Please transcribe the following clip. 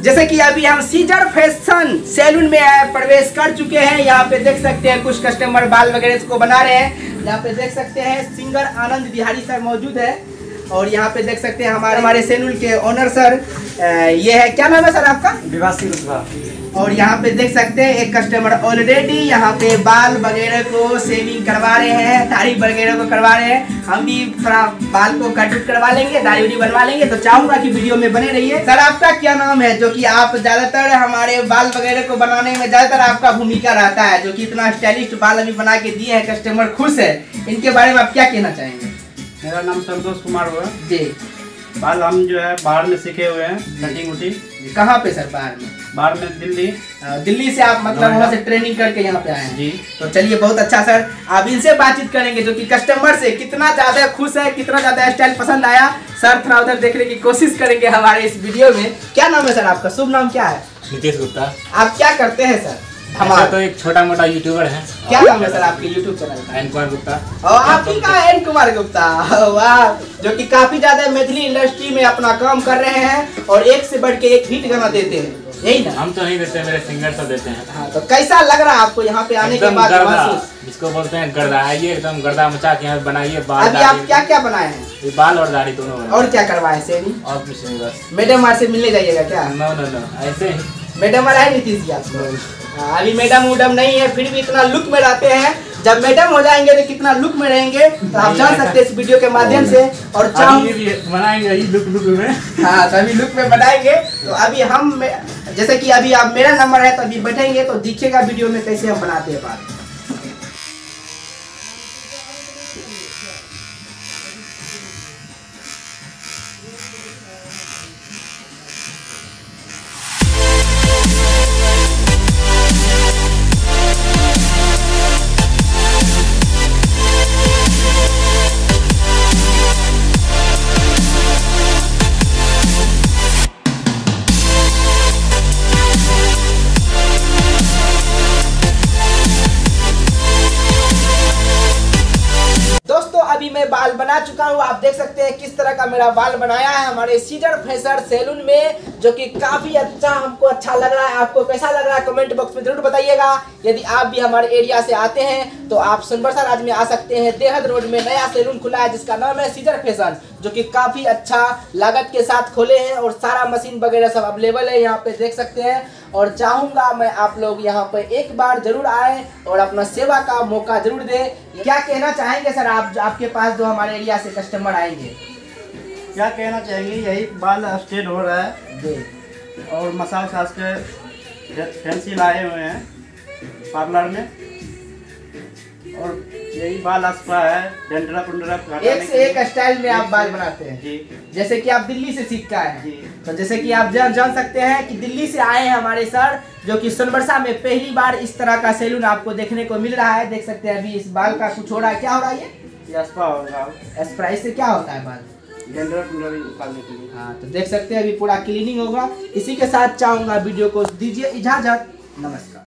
जैसे कि अभी हम सीजर फैशन सैलून में प्रवेश कर चुके हैं। यहाँ पे देख सकते हैं कुछ कस्टमर बाल वगैरह को बना रहे हैं। यहाँ पे देख सकते हैं सिंगर आनंद बिहारी सर मौजूद है और यहाँ पे देख सकते हैं हमारे सैलून के ओनर सर। ये है, क्या नाम है सर आपका? विवासी रुतबा। और यहाँ पे देख सकते हैं एक कस्टमर ऑलरेडी यहाँ पे बाल वगैरह को शेविंग करवा रहे हैं, दाढ़ी वगैरह को करवा रहे हैं। हम भी थोड़ा बाल को कट करवा लेंगे, दाढ़ी उड़ी बनवा लेंगे। तो चाहूंगा कि वीडियो में बने रहिए। सर आपका क्या नाम है, जो कि आप ज्यादातर हमारे बाल वगैरह को बनाने में ज्यादातर आपका भूमिका रहता है, जो कि इतना स्टाइलिश बाल अभी बना के दिए हैं, कस्टमर खुश है, इनके बारे में आप क्या कहना चाहेंगे? मेरा नाम संतोष कुमार हुआ जी। बाल हम जो है बाहर में सीखे हुए हैं, कटिंग उटिंग। कहाँ पे सर? बाहर में? बाहर में दिल्ली। दिल्ली से आप मतलब वहाँ से ट्रेनिंग करके यहाँ पे आए हैं? जी। तो चलिए बहुत अच्छा सर, आप इनसे बातचीत करेंगे जो कि कस्टमर से कितना ज्यादा खुश है, कितना ज्यादा स्टाइल पसंद आया। सर थोड़ा उधर देखने की कोशिश करेंगे हमारे इस वीडियो में। क्या नाम है सर आपका? शुभ नाम क्या है? नितेश गुप्ता। आप क्या करते हैं सर? हमारा तो एक छोटा मोटा यूट्यूबर है। क्या नाम है सर आपके यूट्यूब चैनल का? एन कुमार गुप्ता। और आप ही का एन कुमार गुप्ता, वाह, जो कि काफी ज्यादा मैथिली इंडस्ट्री में अपना काम कर रहे हैं और एक से बढ़ के एक हिट गाना देते हैं, यही ना? हम तो नहीं देते, मेरे सिंगर सब देते हैं। हाँ, तो कैसा लग रहा है आपको यहाँ पे आने के बाद? जिसको बोलते हैं गर्दा, आइए एकदम गर्दा मचा के यहाँ बनाइए बाल। अभी आप क्या क्या बनाए हैं? बाल और दाढ़ी दोनों। और क्या करवाए? शेविंग और कुछ नहीं, बस। मैडम से मिलने जाइएगा क्या? नो नो नो, ऐसे ही। मैडम है नीतीश जी आपको? अभी मैडम उडम नहीं है, फिर भी इतना लुक में रहते हैं। जब मैडम हो जाएंगे तो कितना लुक में रहेंगे तो आप जान सकते हैं इस वीडियो के माध्यम से। और बनाएंगे लुक में। हाँ, तो अभी लुक में बनाएंगे। तो अभी हम जैसे कि अभी आप मेरा नंबर है तो अभी बैठेंगे तो दिखेगा वीडियो में कैसे हम बनाते हैं बात। अभी मैं बाल बना चुका हूँ, आप देख सकते हैं किस तरह का मेरा बाल बनाया है हमारे सीजर फैशन सैलून में, जो कि काफी अच्छा, हमको अच्छा लग रहा है। आपको कैसा लग रहा है कमेंट बॉक्स में जरूर बताइएगा। यदि आप भी हमारे एरिया से आते हैं तो आप सोनबरसा राज्य में आ सकते हैं। देहद रोड में नया सैलून खुला है जिसका नाम है सीजर फैशन, जो कि काफी अच्छा लागत के साथ खोले हैं और सारा मशीन वगैरह सब अवेलेबल है, यहाँ पे देख सकते हैं। और चाहूंगा मैं आप लोग यहाँ पे एक बार जरूर आए और अपना सेवा का मौका जरूर दें। क्या कहना चाहेंगे सर आप, आपके पास जो हमारे एरिया से कस्टमर आएंगे? क्या कहना चाहेंगे, यही बाल स्ट्रेट हो रहा है जी। और मसाज सास के फैंसी लाए हुए हैं पार्लर में, और यही बाल अस्पा है, डेंड्रफ एक से एक स्टाइल में आप बाल बनाते हैं जी। जैसे कि आप दिल्ली से सीख के आए हैं जी। तो जैसे कि आप जान सकते हैं कि दिल्ली से आए हैं हमारे सर, जो कि सोनबरसा में पहली बार इस तरह का सैलून आपको देखने को मिल रहा है। देख सकते हैं अभी इस बाल का कुछ हो रहा है। क्या हो रहा है ये? अस्पा होगा। अस्पा, इससे क्या होता है बाल? डेंड्रफ निकालने के लिए। हाँ, तो देख सकते हैं अभी पूरा क्लीनिंग होगा। इसी के साथ चाहूंगा वीडियो को दीजिए इजाजत। नमस्कार।